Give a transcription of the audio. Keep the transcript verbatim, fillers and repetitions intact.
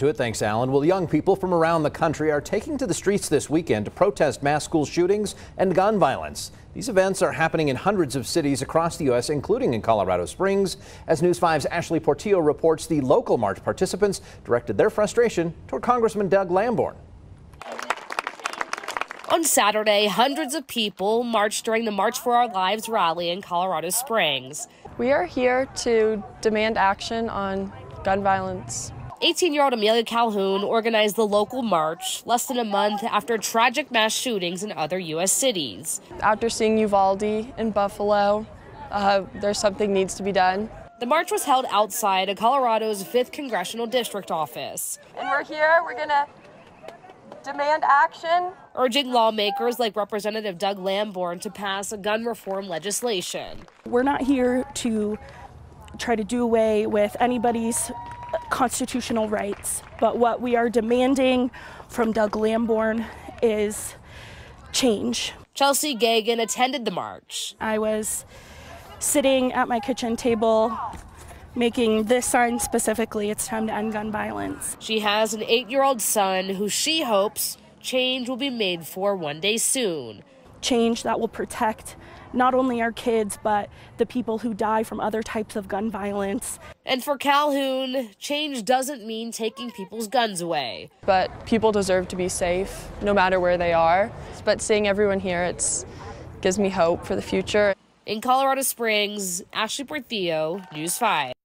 To it, thanks, Alan. Well, young people from around the country are taking to the streets this weekend to protest mass school shootings and gun violence. These events are happening in hundreds of cities across the U S, including in Colorado Springs. As News five's Ashley Portillo reports, the local march participants directed their frustration toward Congressman Doug Lamborn. On Saturday, hundreds of people marched during the March for Our Lives rally in Colorado Springs. We are here to demand action on gun violence. eighteen-year-old Amelia Calhoun organized the local march less than a month after tragic mass shootings in other U S cities. After seeing Uvalde in Buffalo, uh, there's something needs to be done. The march was held outside of Colorado's fifth Congressional District office. And we're here, we're gonna demand action, urging lawmakers like Representative Doug Lamborn to pass a gun reform legislation. We're not here to try to do away with anybody's constitutional rights, but what we are demanding from Doug Lamborn is change. Chelsea Gagan attended the march. I was sitting at my kitchen table making this sign specifically, "It's time to end gun violence." She has an eight-year-old son who she hopes change will be made for one day soon. Change that will protect not only our kids, but the people who die from other types of gun violence. And for Calhoun, change doesn't mean taking people's guns away. But people deserve to be safe, no matter where they are. But seeing everyone here, it gives me hope for the future. In Colorado Springs, Ashley Portillo, News five.